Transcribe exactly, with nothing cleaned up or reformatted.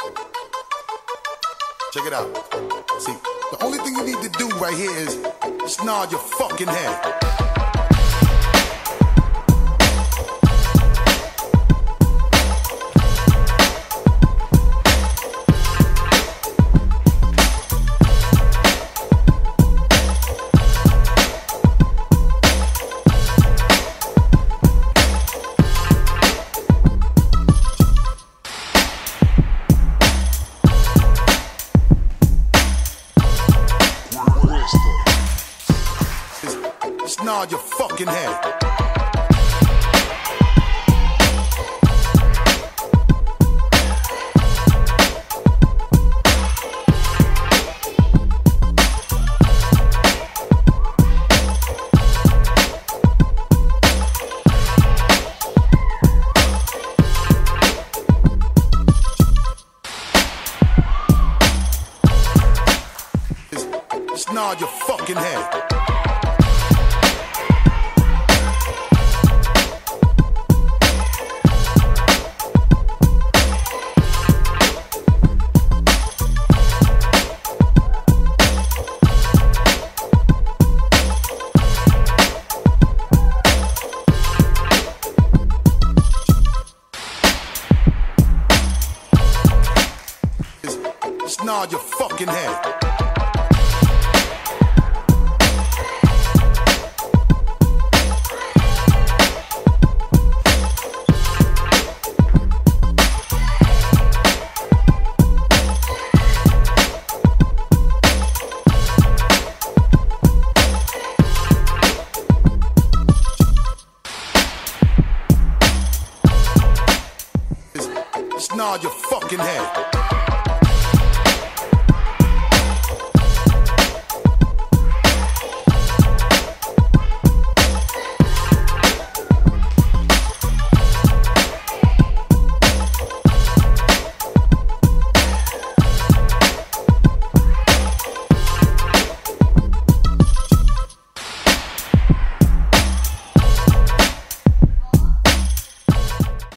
Check it out. See, the only thing you need to do right here is just nod your fucking head. Just nod your fucking head. Just, just nod your fucking head. Just nod your fucking head. Just, just nod your fucking head.